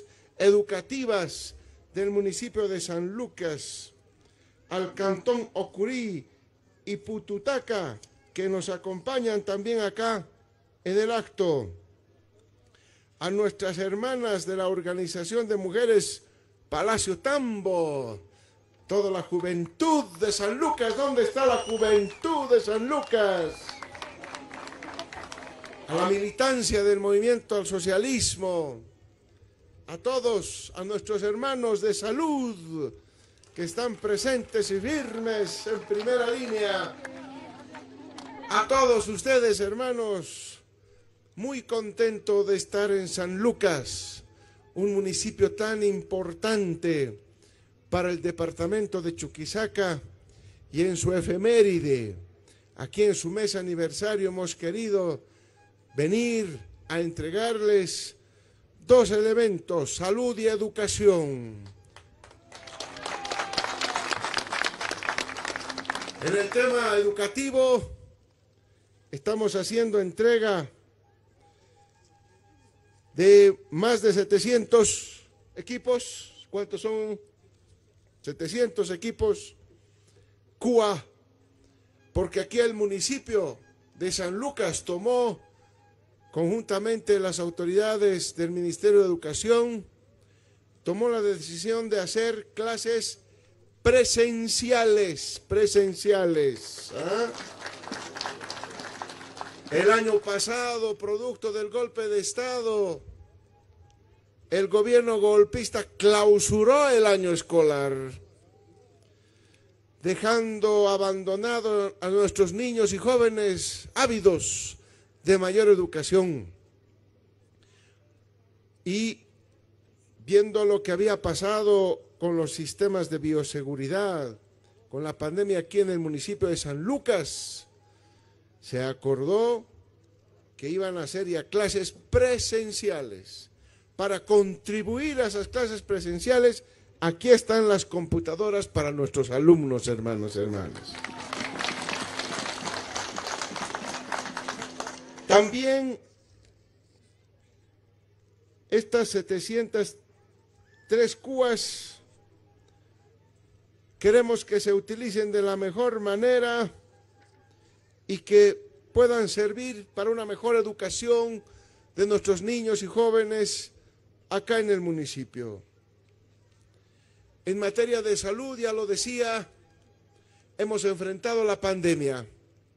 educativas del municipio de San Lucas, al Cantón Ocurí y Pututaca, que nos acompañan también acá en el acto. A nuestras hermanas de la Organización de Mujeres Palacio Tambo, toda la juventud de San Lucas. ¿Dónde está la juventud de San Lucas? A la militancia del movimiento al socialismo, a todos, a nuestros hermanos de salud que están presentes y firmes en primera línea, a todos ustedes, hermanos, muy contento de estar en San Lucas, un municipio tan importante para el departamento de Chuquisaca, y en su efeméride, aquí en su mes aniversario, hemos querido venir a entregarles dos elementos: salud y educación. En el tema educativo estamos haciendo entrega de más de setecientos equipos. ¿Cuántos son? setecientos equipos Q A, porque aquí el municipio de San Lucas tomó, conjuntamente las autoridades del Ministerio de Educación, tomó la decisión de hacer clases presenciales, presenciales. ¿Ah? El año pasado, producto del golpe de Estado, el gobierno golpista clausuró el año escolar, dejando abandonados a nuestros niños y jóvenes ávidos de mayor educación. Y viendo lo que había pasado con los sistemas de bioseguridad, con la pandemia aquí en el municipio de San Lucas, se acordó que iban a hacer ya clases presenciales. Para contribuir a esas clases presenciales, aquí están las computadoras para nuestros alumnos, hermanos y hermanas. También estas setecientas tres Q As queremos que se utilicen de la mejor manera y que puedan servir para una mejor educación de nuestros niños y jóvenes acá en el municipio. En materia de salud, ya lo decía, hemos enfrentado la pandemia.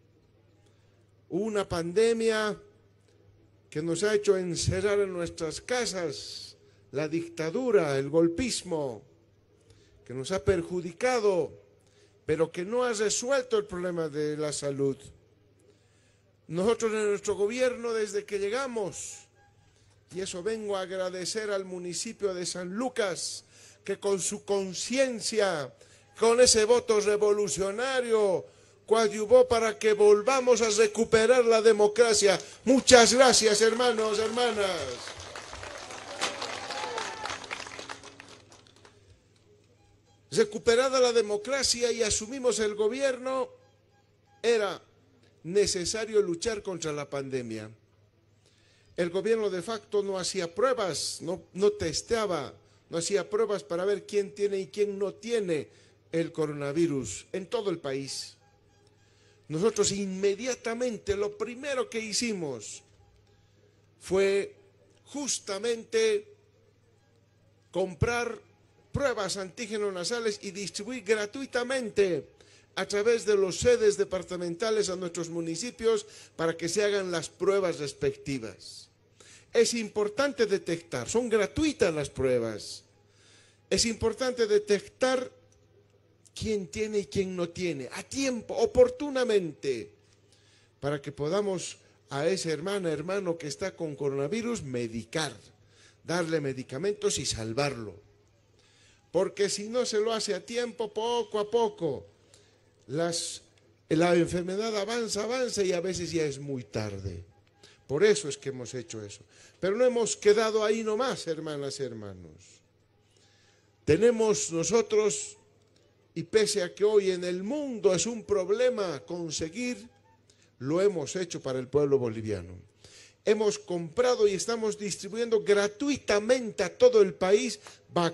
Una pandemia que nos ha hecho encerrar en nuestras casas, la dictadura, el golpismo, que nos ha perjudicado, pero que no ha resuelto el problema de la salud. Nosotros en nuestro gobierno, desde que llegamos, y eso vengo a agradecer al municipio de San Lucas, que con su conciencia, con ese voto revolucionario, coadyuvó para que volvamos a recuperar la democracia. Muchas gracias, hermanos, hermanas. Recuperada la democracia y asumimos el gobierno, era necesario luchar contra la pandemia. El gobierno de facto no hacía pruebas, no, no testeaba, no hacía pruebas para ver quién tiene y quién no tiene el coronavirus en todo el país. Nosotros inmediatamente lo primero que hicimos fue justamente comprar pruebas antígenos nasales y distribuir gratuitamente a través de los sedes departamentales a nuestros municipios para que se hagan las pruebas respectivas. Es importante detectar, son gratuitas las pruebas. Es importante detectar quién tiene y quién no tiene, a tiempo, oportunamente, para que podamos a esa hermana, hermano que está con coronavirus, medicar, darle medicamentos y salvarlo. Porque si no se lo hace a tiempo, poco a poco, las, la enfermedad avanza, avanza y a veces ya es muy tarde. Por eso es que hemos hecho eso. Pero no hemos quedado ahí nomás, hermanas y hermanos. Tenemos nosotros, y pese a que hoy en el mundo es un problema conseguir, lo hemos hecho para el pueblo boliviano. Hemos comprado y estamos distribuyendo gratuitamente a todo el país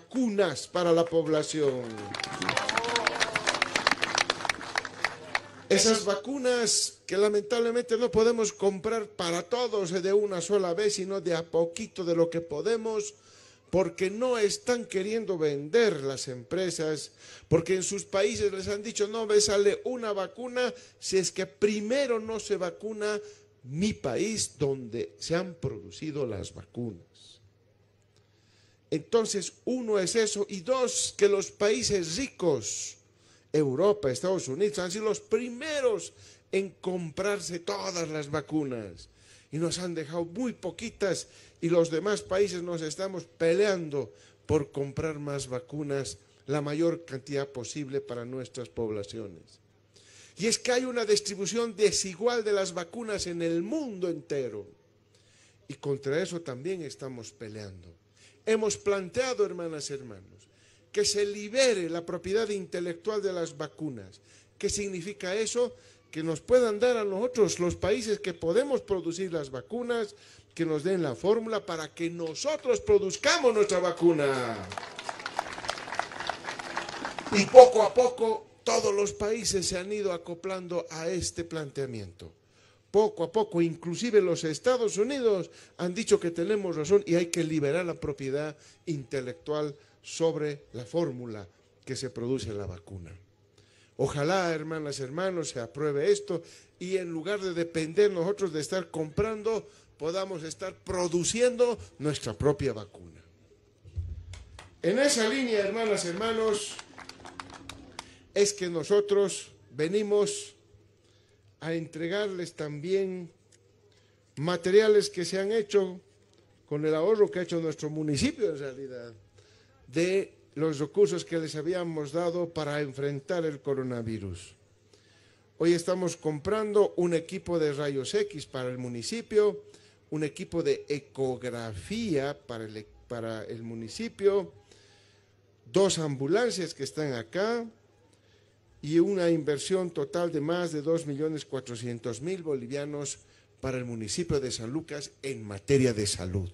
vacunas para la población. Esas vacunas que lamentablemente no podemos comprar para todos de una sola vez, sino de a poquito de lo que podemos, porque no están queriendo vender las empresas, porque en sus países les han dicho, no me sale una vacuna si es que primero no se vacuna mi país donde se han producido las vacunas. Entonces, uno es eso, y dos, que los países ricos, Europa, Estados Unidos, han sido los primeros en comprarse todas las vacunas y nos han dejado muy poquitas, y los demás países nos estamos peleando por comprar más vacunas, la mayor cantidad posible para nuestras poblaciones. Y es que hay una distribución desigual de las vacunas en el mundo entero, y contra eso también estamos peleando. Hemos planteado, hermanas y hermanos, que se libere la propiedad intelectual de las vacunas. ¿Qué significa eso? Que nos puedan dar a nosotros, los países que podemos producir las vacunas, que nos den la fórmula para que nosotros produzcamos nuestra vacuna. Y poco a poco todos los países se han ido acoplando a este planteamiento. Poco a poco, inclusive los Estados Unidos han dicho que tenemos razón y hay que liberar la propiedad intelectual sobre la fórmula que se produce la vacuna. Ojalá, hermanas y hermanos, se apruebe esto y en lugar de depender nosotros de estar comprando, podamos estar produciendo nuestra propia vacuna. En esa línea, hermanas y hermanos, es que nosotros venimos a entregarles también materiales que se han hecho con el ahorro que ha hecho nuestro municipio en realidad, de los recursos que les habíamos dado para enfrentar el coronavirus. Hoy estamos comprando un equipo de rayos X para el municipio, un equipo de ecografía para el, para el municipio, dos ambulancias que están acá y una inversión total de más de dos millones cuatrocientos mil bolivianos para el municipio de San Lucas en materia de salud.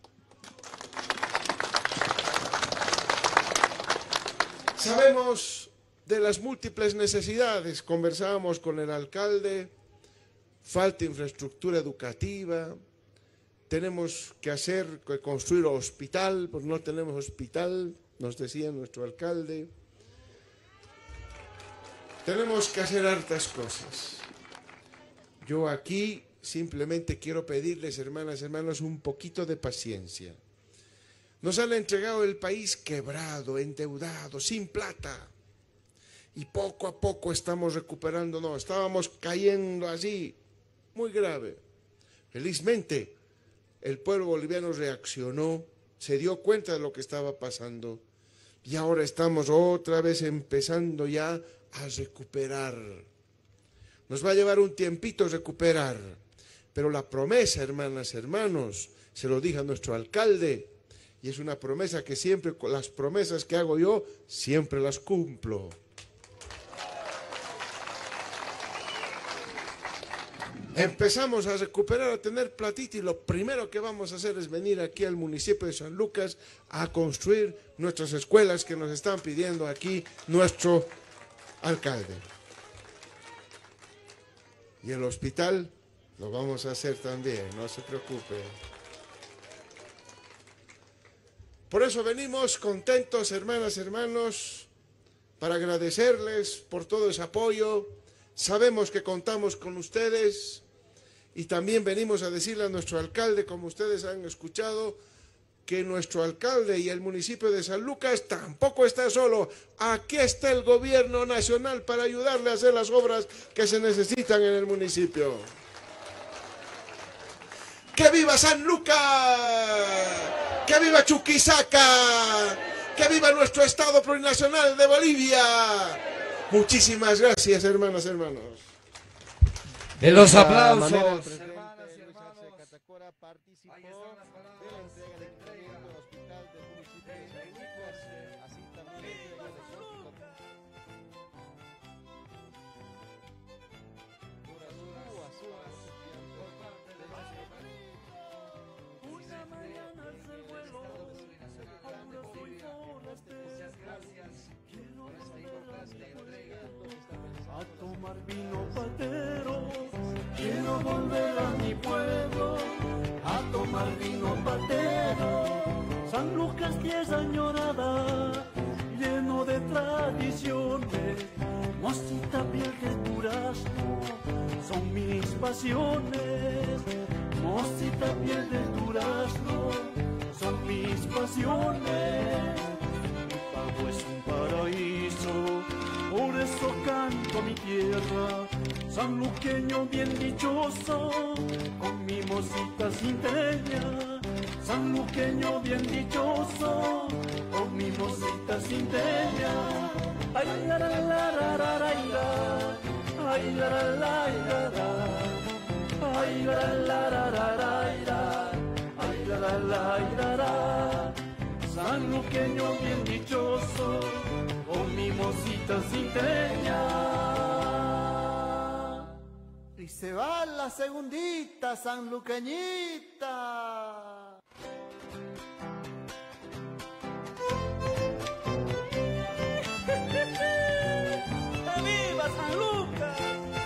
Sabemos de las múltiples necesidades, conversábamos con el alcalde, falta infraestructura educativa, tenemos que hacer, que construir hospital, porque no tenemos hospital, nos decía nuestro alcalde. Tenemos que hacer hartas cosas. Yo aquí simplemente quiero pedirles, hermanas y hermanos, un poquito de paciencia. Nos han entregado el país quebrado, endeudado, sin plata. Y poco a poco estamos recuperándonos. Estábamos cayendo así, muy grave. Felizmente, el pueblo boliviano reaccionó, se dio cuenta de lo que estaba pasando. Y ahora estamos otra vez empezando ya a recuperar. Nos va a llevar un tiempito recuperar. Pero la promesa, hermanas y hermanos, se lo dije a nuestro alcalde, y es una promesa que siempre, las promesas que hago yo, siempre las cumplo. Empezamos a recuperar, a tener platita, y lo primero que vamos a hacer es venir aquí al municipio de San Lucas a construir nuestras escuelas que nos están pidiendo aquí nuestro alcalde. Y el hospital lo vamos a hacer también, no se preocupe. Por eso venimos contentos, hermanas y hermanos, para agradecerles por todo ese apoyo. Sabemos que contamos con ustedes y también venimos a decirle a nuestro alcalde, como ustedes han escuchado, que nuestro alcalde y el municipio de San Lucas tampoco está solo. Aquí está el gobierno nacional para ayudarle a hacer las obras que se necesitan en el municipio. ¡Que viva San Lucas! ¡Que viva Chuquisaca! ¡Que viva nuestro Estado plurinacional de Bolivia! Muchísimas gracias, hermanas y hermanos. De los aplausos. Hermanas y hermanos, Catacora participó de la entrega de equipamiento del hospital del municipio de San Lucas, así también de la A tomar vino tierra añorada, lleno de tradiciones, mocita piel de durazno, son mis pasiones, mocita piel de durazno, son mis pasiones. Mi pago es un paraíso, por eso canto mi tierra, sanluqueño bien dichoso, con mi mocita cinteña, sanluqueño bien dichoso, con mi mocita cinteña. Ay la la la la la la, ay la la la la la, ay la la la la la, ay la la la la la, sanluqueño bien dichoso, con mi mocita cinteña. Y se va la segundita sanluqueñita. ¡Viva San Lucas!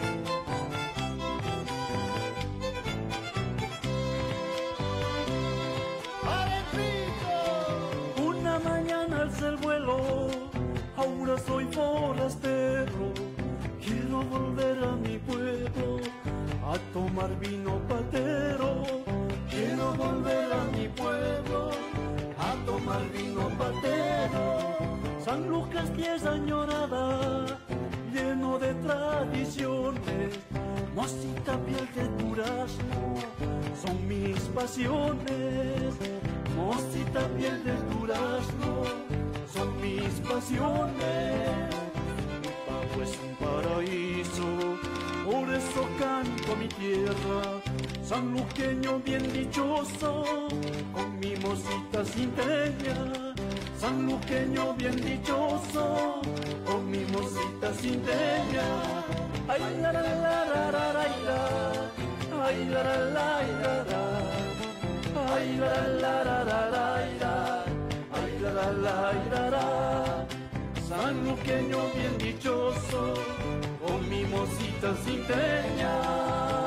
Una mañana alcé el vuelo, ahora soy forastero, quiero volver a mi pueblo a tomar vino patero, quiero volver a mi pueblo a tomar vino patero. San Lucas, tierra añorada, lleno de tradiciones, mocita piel de durazno, son mis pasiones, mocita piel de durazno, son mis pasiones. Mi pago es un paraíso, por eso canto mi tierra, sanluqueño bien dichoso, con mi mocita cinteña, sanluqueño bien dichoso, con mi mocita cinteña. Ay la la la la la la, ay la la la la la, ay la la la la la, ay la la la la la, sanluqueño bien dichoso, con mi mocita cinteña.